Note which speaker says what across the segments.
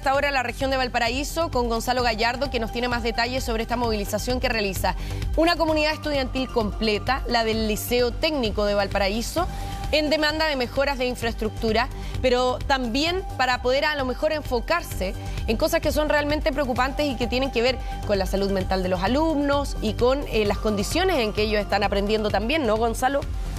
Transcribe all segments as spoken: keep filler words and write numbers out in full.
Speaker 1: Ahora la región de Valparaíso con Gonzalo Gallardo, que nos tiene más detalles sobre esta movilización que realiza una comunidad estudiantil completa, la del Liceo Técnico de Valparaíso, en demanda de mejoras de infraestructura, pero también para poder a lo mejor enfocarse en cosas que son realmente preocupantes y que tienen que ver con la salud mental de los alumnos y con eh, las condiciones en que ellos están aprendiendo también, ¿no, Gonzalo?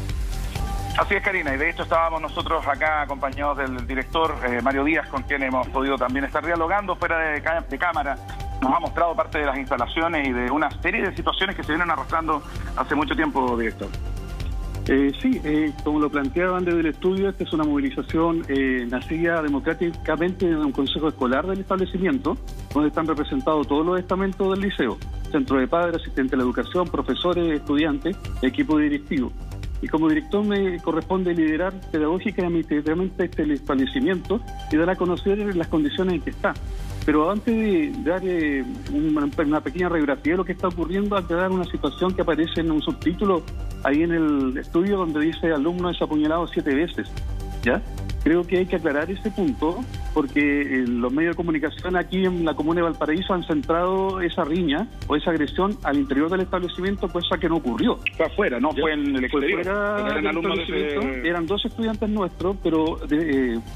Speaker 2: Así es, Karina, y de hecho estábamos nosotros acá acompañados del director eh, Mario Díaz, con quien hemos podido también estar dialogando fuera de, de cámara. Nos ha mostrado parte de las instalaciones y de una serie de situaciones que se vienen arrastrando hace mucho tiempo, director.
Speaker 3: Eh, sí, eh, como lo planteaban desde el estudio, esta es una movilización eh, nacida democráticamente de un consejo escolar del establecimiento, donde están representados todos los estamentos del liceo, centro de padres, asistente de la educación, profesores, estudiantes, equipo directivo. Y como director me corresponde liderar pedagógica y administrativamente este establecimiento y dar a conocer las condiciones en que está. Pero antes de dar eh, una, una pequeña radiografía de lo que está ocurriendo, aclarar una situación que aparece en un subtítulo ahí en el estudio donde dice alumno es apuñalado siete veces, ¿ya? Creo que hay que aclarar ese punto porque eh, los medios de comunicación aquí en la comuna de Valparaíso han centrado esa riña o esa agresión al interior del establecimiento, cosa que no ocurrió.
Speaker 2: Fue afuera, no
Speaker 3: ¿Ya?
Speaker 2: Fue en el exterior.
Speaker 3: Fuera
Speaker 2: eran alumnos de ese...
Speaker 3: Eran dos estudiantes nuestros, pero de, eh,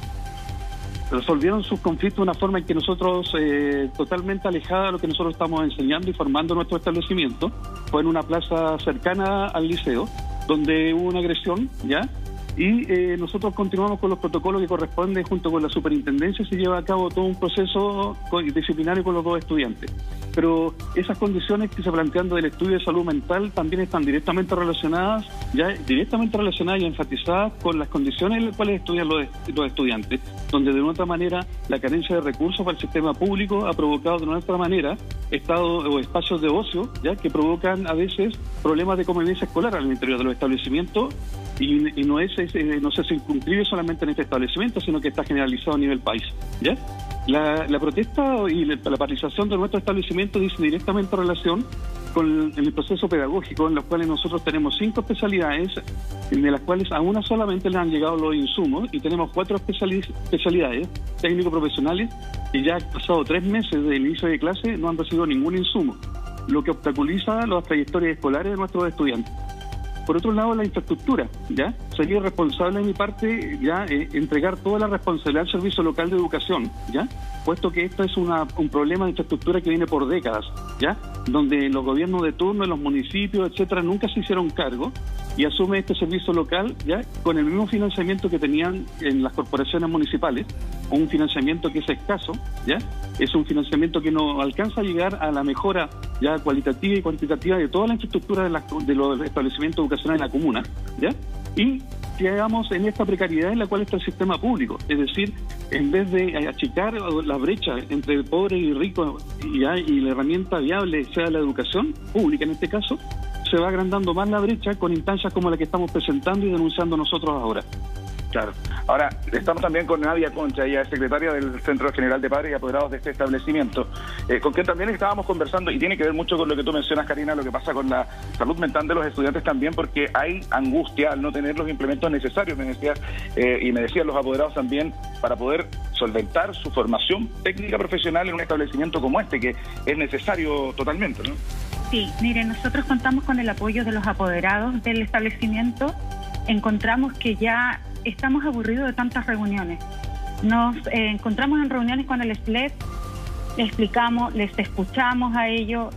Speaker 3: resolvieron sus conflictos de una forma en que nosotros, eh, totalmente alejada de lo que nosotros estamos enseñando y formando nuestro establecimiento. Fue en una plaza cercana al liceo, donde hubo una agresión, ¿ya? Y eh, nosotros continuamos con los protocolos que corresponden junto con la superintendencia. Se lleva a cabo todo un proceso disciplinario con los dos estudiantes. Pero esas condiciones que se plantean del estudio de salud mental también están directamente relacionadas, ya directamente relacionadas y enfatizadas con las condiciones en las cuales estudian los, los estudiantes, donde de otra manera la carencia de recursos para el sistema público ha provocado de otra manera estados o espacios de ocio, ya que provocan a veces problemas de convivencia escolar al interior de los establecimientos. Y, y no es, es eh, no se circunscribe solamente en este establecimiento, sino que está generalizado a nivel país, ¿ya? La, la protesta y la, la paralización de nuestro establecimiento dice directamente relación con el, el proceso pedagógico, en los cuales nosotros tenemos cinco especialidades, de las cuales a una solamente le han llegado los insumos, y tenemos cuatro especiali especialidades técnico-profesionales, y ya han pasado tres meses desde el inicio de clase no han recibido ningún insumo, lo que obstaculiza las trayectorias escolares de nuestros estudiantes. Por otro lado, la infraestructura, ¿ya? Sería responsable de mi parte, ya, eh, entregar toda la responsabilidad al Servicio Local de Educación, ¿ya? Puesto que esto es una, un problema de infraestructura que viene por décadas, ¿ya? Donde los gobiernos de turno, los municipios, etcétera, nunca se hicieron cargo, y asume este servicio local, ¿ya? Con el mismo financiamiento que tenían en las corporaciones municipales, un financiamiento que es escaso, ¿ya? Es un financiamiento que no alcanza a llegar a la mejora ya cualitativa y cuantitativa de toda la infraestructura de, la, de los establecimientos educacionales en la comuna, ¿ya? Y quedamos en esta precariedad en la cual está el sistema público, es decir, en vez de achicar la brecha entre pobre y rico y, y la herramienta viable sea la educación pública en este caso, se va agrandando más la brecha con instancias como la que estamos presentando y denunciando nosotros ahora.
Speaker 2: Claro. Ahora, estamos también con Nadia Concha, ella es secretaria del Centro General de Padres y Apoderados de este establecimiento, eh, con quien también estábamos conversando, y tiene que ver mucho con lo que tú mencionas, Karina, lo que pasa con la salud mental de los estudiantes también, porque hay angustia al no tener los implementos necesarios, me decías, eh, y me decían los apoderados también, para poder solventar su formación técnica profesional en un establecimiento como este, que es necesario totalmente, ¿no?
Speaker 4: Sí, mire, nosotros contamos con el apoyo de los apoderados del establecimiento. Encontramos que ya estamos aburridos de tantas reuniones. Nos eh, encontramos en reuniones con el S L E P, les explicamos, les escuchamos a ellos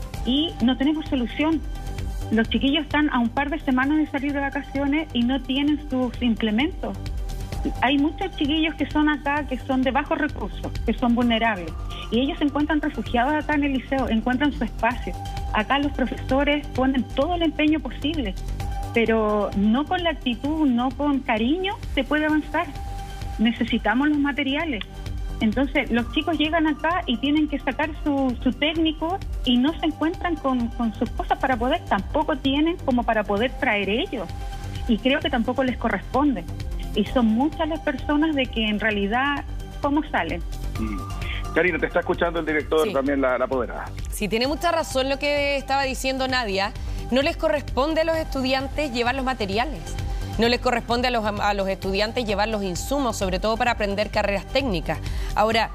Speaker 4: y no tenemos solución. Los chiquillos están a un par de semanas de salir de vacaciones y no tienen sus implementos. Hay muchos chiquillos que son acá, que son de bajos recursos, que son vulnerables, y ellos se encuentran refugiados acá en el liceo, encuentran su espacio. Acá los profesores ponen todo el empeño posible, pero no con la actitud, no con cariño se puede avanzar. Necesitamos los materiales. Entonces los chicos llegan acá y tienen que sacar su, su técnico y no se encuentran con, con sus cosas para poder, tampoco tienen como para poder traer ellos, y creo que tampoco les corresponde. Y son muchas las personas de que en realidad, ¿cómo salen?
Speaker 2: Mm. Karina, te está escuchando el director, sí. También la, la apoderada.
Speaker 1: Sí, tiene mucha razón lo que estaba diciendo Nadia. No les corresponde a los estudiantes llevar los materiales. No les corresponde a los, a los estudiantes llevar los insumos, sobre todo para aprender carreras técnicas. Ahora,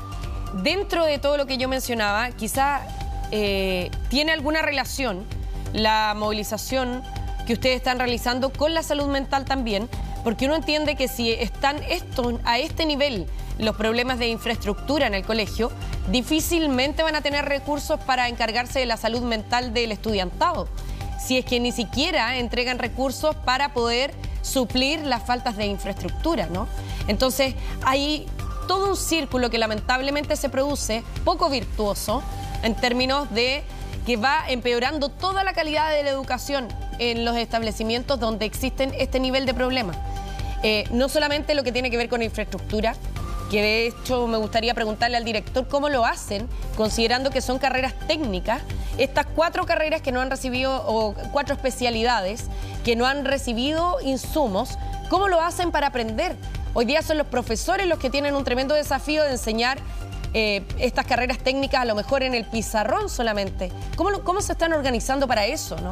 Speaker 1: dentro de todo lo que yo mencionaba, quizá eh, tiene alguna relación la movilización que ustedes están realizando con la salud mental también, porque uno entiende que si están estos, a este nivel los problemas de infraestructura en el colegio, difícilmente van a tener recursos para encargarse de la salud mental del estudiantado, si es que ni siquiera entregan recursos para poder suplir las faltas de infraestructura, ¿no? Entonces, hay todo un círculo que lamentablemente se produce, poco virtuoso, en términos de que va empeorando toda la calidad de la educación en los establecimientos donde existen este nivel de problemas. Eh, no solamente lo que tiene que ver con infraestructura, que de hecho me gustaría preguntarle al director cómo lo hacen, considerando que son carreras técnicas, estas cuatro carreras que no han recibido, o cuatro especialidades que no han recibido insumos, ¿cómo lo hacen para aprender? Hoy día son los profesores los que tienen un tremendo desafío de enseñar eh, estas carreras técnicas a lo mejor en el pizarrón solamente. ¿Cómo, lo, cómo se están organizando para eso, no?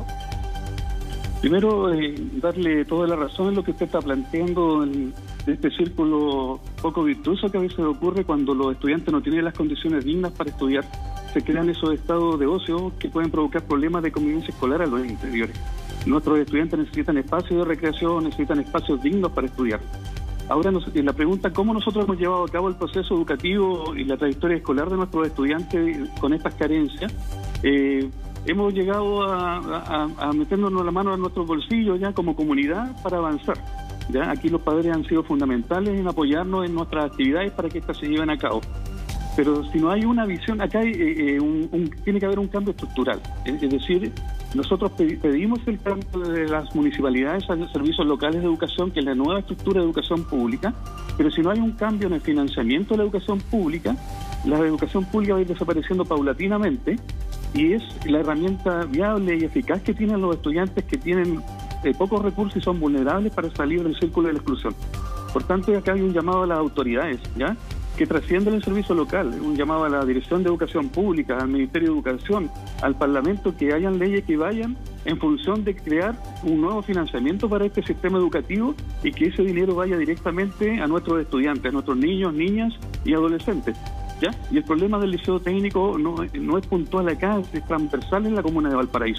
Speaker 3: Primero, eh, darle toda la razón en lo que usted está planteando en este círculo poco virtuoso que a veces ocurre cuando los estudiantes no tienen las condiciones dignas para estudiar. Se crean esos estados de ocio que pueden provocar problemas de convivencia escolar a los interiores. Nuestros estudiantes necesitan espacios de recreación, necesitan espacios dignos para estudiar. Ahora, nos, en la pregunta, ¿cómo nosotros hemos llevado a cabo el proceso educativo y la trayectoria escolar de nuestros estudiantes con estas carencias? Eh, hemos llegado a, a, a meternos la mano en nuestros bolsillos ya como comunidad para avanzar. ¿Ya? Aquí los padres han sido fundamentales en apoyarnos en nuestras actividades para que estas se lleven a cabo. Pero si no hay una visión, acá hay, eh, un, un, tiene que haber un cambio estructural. Es, es decir, nosotros pedimos el cambio de las municipalidades a los servicios locales de educación, que es la nueva estructura de educación pública, pero si no hay un cambio en el financiamiento de la educación pública, la educación pública va a ir desapareciendo paulatinamente y es la herramienta viable y eficaz que tienen los estudiantes que tienen eh, pocos recursos y son vulnerables para salir del círculo de la exclusión. Por tanto, acá hay un llamado a las autoridades, ¿ya?, que trasciende el servicio local, un llamado a la Dirección de Educación Pública, al Ministerio de Educación, al Parlamento, que hayan leyes que vayan en función de crear un nuevo financiamiento para este sistema educativo y que ese dinero vaya directamente a nuestros estudiantes, a nuestros niños, niñas y adolescentes, ¿ya? Y el problema del liceo técnico no, no es puntual acá, es transversal en la comuna de Valparaíso.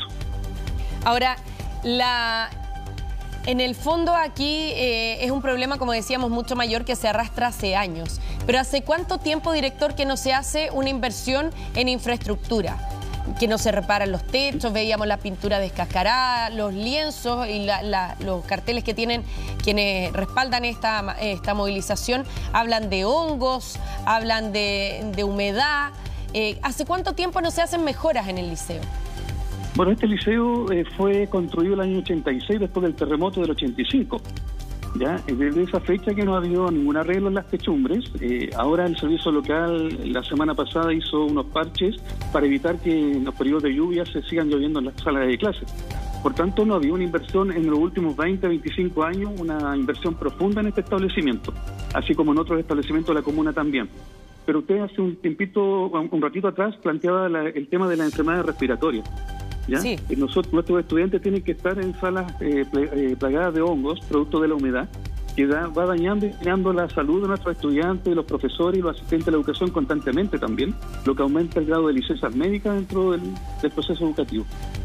Speaker 1: Ahora, la... en el fondo aquí eh, es un problema, como decíamos, mucho mayor que se arrastra hace años. Pero ¿hace cuánto tiempo, director, que no se hace una inversión en infraestructura? Que no se reparan los techos, veíamos la pintura descascarada, los lienzos y la, la, los carteles que tienen quienes respaldan esta, esta movilización. Hablan de hongos, hablan de, de humedad. Eh, ¿Hace cuánto tiempo no se hacen mejoras en el liceo?
Speaker 3: Bueno, este liceo eh, fue construido el año ochenta y seis, después del terremoto del ochenta y cinco. ¿Ya? Desde esa fecha que no ha habido ningún arreglo en las techumbres. Eh, ahora el servicio local la semana pasada hizo unos parches para evitar que en los periodos de lluvia se sigan lloviendo en las salas de clases. Por tanto, no había una inversión en los últimos veinte, veinticinco años, una inversión profunda en este establecimiento, así como en otros establecimientos de la comuna también. Pero usted hace un tiempito, un ratito atrás, planteaba la, el tema de las enfermedades respiratorias. ¿Ya? Sí. Nosotros, nuestros estudiantes tienen que estar en salas eh, plagadas de hongos, producto de la humedad, que da, va dañando y dañando la salud de nuestros estudiantes, los profesores y los asistentes de la educación constantemente también, lo que aumenta el grado de licencias médicas dentro del, del proceso educativo.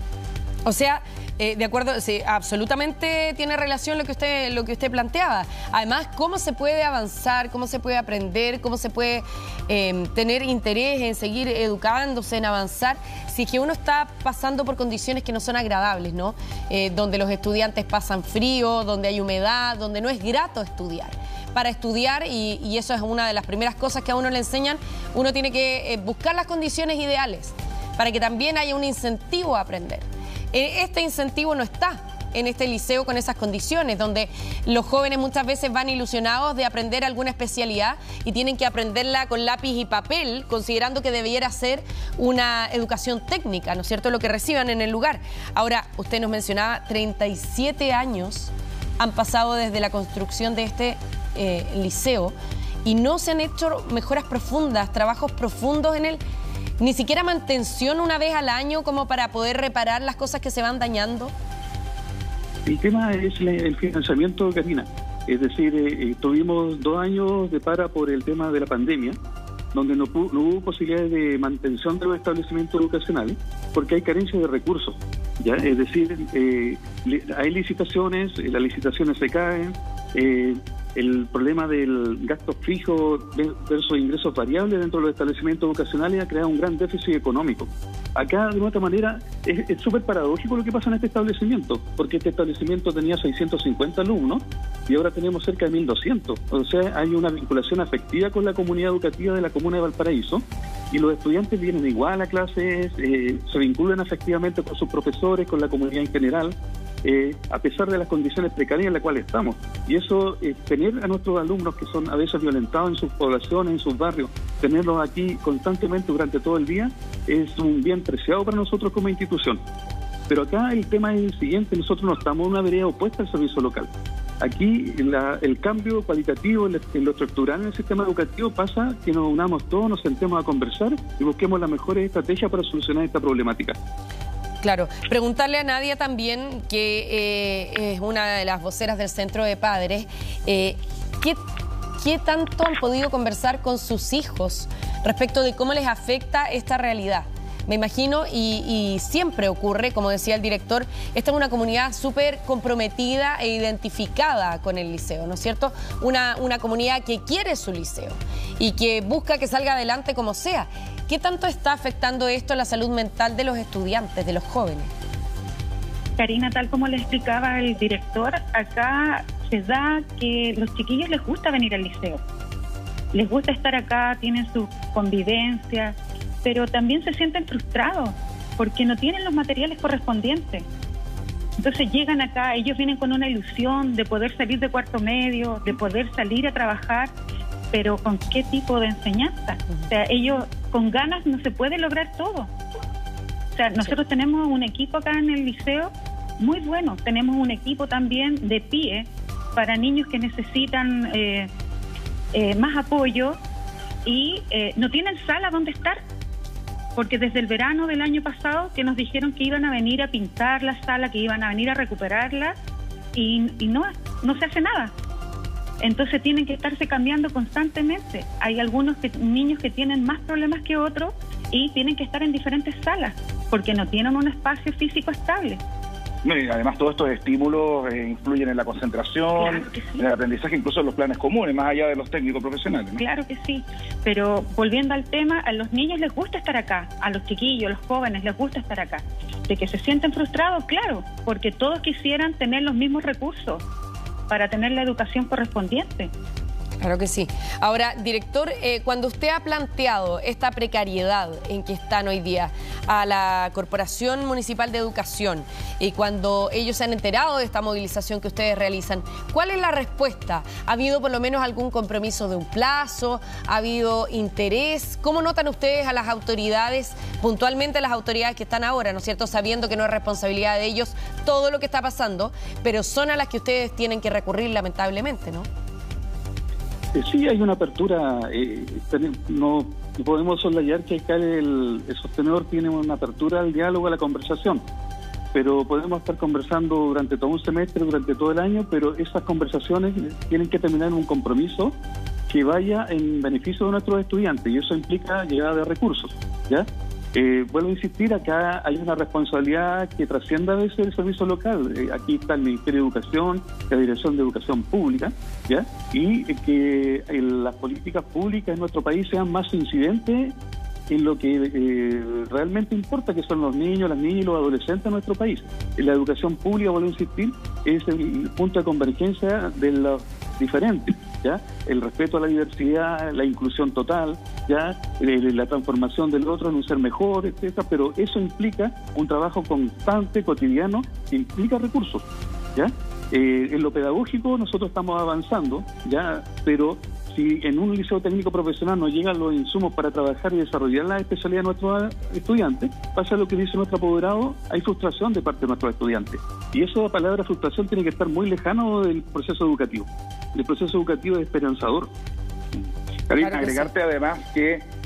Speaker 1: O sea, eh, de acuerdo, sí, absolutamente tiene relación lo que usted lo que usted planteaba. Además, cómo se puede avanzar, cómo se puede aprender, cómo se puede eh, tener interés en seguir educándose, en avanzar, si es que uno está pasando por condiciones que no son agradables, ¿no? Eh, donde los estudiantes pasan frío, donde hay humedad, donde no es grato estudiar. Para estudiar, y, y eso es una de las primeras cosas que a uno le enseñan, uno tiene que eh, buscar las condiciones ideales para que también haya un incentivo a aprender. Este incentivo no está en este liceo con esas condiciones, donde los jóvenes muchas veces van ilusionados de aprender alguna especialidad y tienen que aprenderla con lápiz y papel, considerando que debiera ser una educación técnica, ¿no es cierto?, lo que reciban en el lugar. Ahora, usted nos mencionaba, treinta y siete años han pasado desde la construcción de este eh, liceo y no se han hecho mejoras profundas, trabajos profundos en el... Ni siquiera mantención una vez al año como para poder reparar las cosas que se van dañando.
Speaker 3: El tema es el financiamiento, Karina. Es decir, eh, tuvimos dos años de para por el tema de la pandemia donde no, no hubo posibilidades de mantención de los establecimientos educacionales, porque hay carencia de recursos. ¿Ya? Es decir, eh, hay licitaciones, las licitaciones se caen, eh, el problema del gasto fijo versus ingresos variables dentro de los establecimientos educacionales ha creado un gran déficit económico. Acá, de otra manera, es súper paradójico lo que pasa en este establecimiento, porque este establecimiento tenía seiscientos cincuenta alumnos y ahora tenemos cerca de mil doscientos. O sea, hay una vinculación afectiva con la comunidad educativa de la comuna de Valparaíso, y los estudiantes vienen igual a clases, eh, se vinculan afectivamente con sus profesores, con la comunidad en general, eh, a pesar de las condiciones precarias en las cuales estamos. Y eso, eh, tener a nuestros alumnos que son a veces violentados en sus poblaciones, en sus barrios, tenerlos aquí constantemente durante todo el día, es un bien preciado para nosotros como institución. Pero acá el tema es el siguiente: nosotros no estamos en una vereda opuesta al servicio local. Aquí la, el cambio cualitativo en, en lo estructural en el sistema educativo pasa que nos unamos todos, nos sentemos a conversar y busquemos las mejores estrategias para solucionar esta problemática.
Speaker 1: Claro, preguntarle a Nadia también, que eh, es una de las voceras del Centro de Padres, eh, ¿qué, ¿qué tanto han podido conversar con sus hijos respecto de cómo les afecta esta realidad? Me imagino, y, y siempre ocurre, como decía el director, esta es una comunidad súper comprometida e identificada con el liceo, ¿no es cierto? Una, una comunidad que quiere su liceo y que busca que salga adelante como sea. ¿Qué tanto está afectando esto a la salud mental de los estudiantes, de los jóvenes?
Speaker 4: Karina, tal como le explicaba el director, acá se da que los chiquillos les gusta venir al liceo. Les gusta estar acá, tienen su convivencia, pero también se sienten frustrados porque no tienen los materiales correspondientes. Entonces llegan acá, ellos vienen con una ilusión de poder salir de cuarto medio, de poder salir a trabajar, pero ¿con qué tipo de enseñanza? O sea, ellos con ganas no se puede lograr todo. O sea, nosotros tenemos un equipo acá en el liceo muy bueno, tenemos un equipo también de pie para niños que necesitan eh, eh, más apoyo y eh, no tienen sala donde estar. Porque desde el verano del año pasado que nos dijeron que iban a venir a pintar la sala, que iban a venir a recuperarla, y, y no, no se hace nada. Entonces tienen que estarse cambiando constantemente. Hay algunos que, niños que tienen más problemas que otros y tienen que estar en diferentes salas porque no tienen un espacio físico estable.
Speaker 2: Además, todos estos estímulos eh, influyen en la concentración, claro sí. en el aprendizaje, incluso en los planes comunes, más allá de los técnicos profesionales, ¿no?
Speaker 4: Claro que sí, pero volviendo al tema, a los niños les gusta estar acá, a los chiquillos, a los jóvenes les gusta estar acá. De que se sienten frustrados, claro, porque todos quisieran tener los mismos recursos para tener la educación correspondiente.
Speaker 1: Claro que sí. Ahora, director, eh, cuando usted ha planteado esta precariedad en que están hoy día a la Corporación Municipal de Educación y cuando ellos se han enterado de esta movilización que ustedes realizan, ¿cuál es la respuesta? ¿Ha habido por lo menos algún compromiso de un plazo? ¿Ha habido interés? ¿Cómo notan ustedes a las autoridades, puntualmente a las autoridades que están ahora, ¿no es cierto?, sabiendo que no es responsabilidad de ellos todo lo que está pasando, pero son a las que ustedes tienen que recurrir lamentablemente, ¿no?
Speaker 3: Sí, hay una apertura, eh, no podemos soslayar que acá el, el sostenedor tiene una apertura al diálogo, a la conversación, pero podemos estar conversando durante todo un semestre, durante todo el año, pero esas conversaciones tienen que terminar en un compromiso que vaya en beneficio de nuestros estudiantes, y eso implica llegada de recursos, ¿ya? Eh, vuelvo a insistir, acá hay una responsabilidad que trasciende a veces el servicio local. Eh, aquí está el Ministerio de Educación, la Dirección de Educación Pública, ¿ya? Y eh, que eh, las políticas públicas en nuestro país sean más incidentes en lo que eh, realmente importa, que son los niños, las niñas y los adolescentes de nuestro país. En la educación pública, vuelvo a insistir, es el punto de convergencia de los diferentes, ¿ya? El respeto a la diversidad, la inclusión total, ya la transformación del otro en un ser mejor, etcétera, pero eso implica un trabajo constante, cotidiano, que implica recursos, ¿ya? Eh, en lo pedagógico nosotros estamos avanzando, ya, pero si en un liceo técnico profesional no llegan los insumos para trabajar y desarrollar la especialidad de nuestros estudiantes, pasa lo que dice nuestro apoderado, hay frustración de parte de nuestros estudiantes. Y eso, la palabra frustración, tiene que estar muy lejano del proceso educativo. El proceso educativo es esperanzador.
Speaker 2: Karina, claro agregarte sí. además que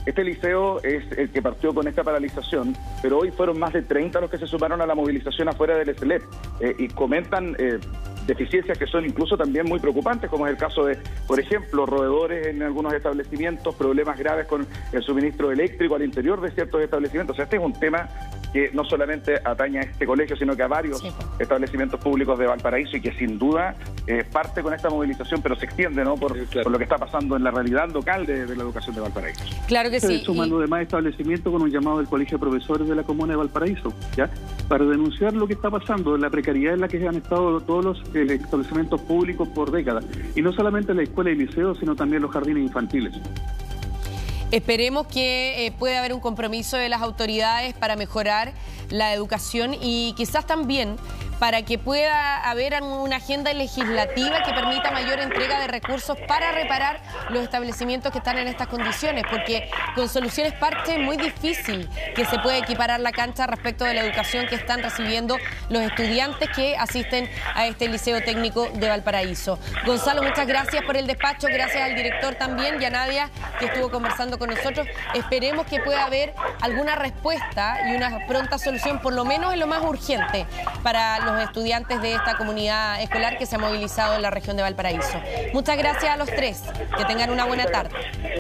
Speaker 2: este liceo es el que partió con esta paralización, pero hoy fueron más de treinta los que se sumaron a la movilización afuera del E S L E P eh, y comentan eh, deficiencias que son incluso también muy preocupantes, como es el caso de, por ejemplo, roedores en algunos establecimientos, problemas graves con el suministro eléctrico al interior de ciertos establecimientos. O sea, este es un tema que no solamente atañe a este colegio, sino que a varios sí. establecimientos públicos de Valparaíso y que sin duda eh, parte con esta movilización, pero se extiende, ¿no? Por, sí, claro. por lo que está pasando en la realidad local de, de la educación de Valparaíso.
Speaker 1: Claro que sí.
Speaker 3: Sumando y... demás establecimientos con un llamado del Colegio de Profesores de la Comuna de Valparaíso, ¿ya? Para denunciar lo que está pasando, la precariedad en la que han estado todos los eh, establecimientos públicos por décadas, y no solamente la escuela y liceo, sino también los jardines infantiles.
Speaker 1: Esperemos que eh, pueda haber un compromiso de las autoridades para mejorar la educación y quizás también para que pueda haber una agenda legislativa que permita mayor entrega de recursos para reparar los establecimientos que están en estas condiciones, porque con soluciones parche es muy difícil que se pueda equiparar la cancha respecto de la educación que están recibiendo los estudiantes que asisten a este Liceo Técnico de Valparaíso. Gonzalo, muchas gracias por el despacho, gracias al director también y a Nadia que estuvo conversando con nosotros. Esperemos que pueda haber alguna respuesta y una pronta solución, por lo menos en lo más urgente, para los estudiantes de esta comunidad escolar que se ha movilizado en la región de Valparaíso. Muchas gracias a los tres. Que tengan una buena tarde.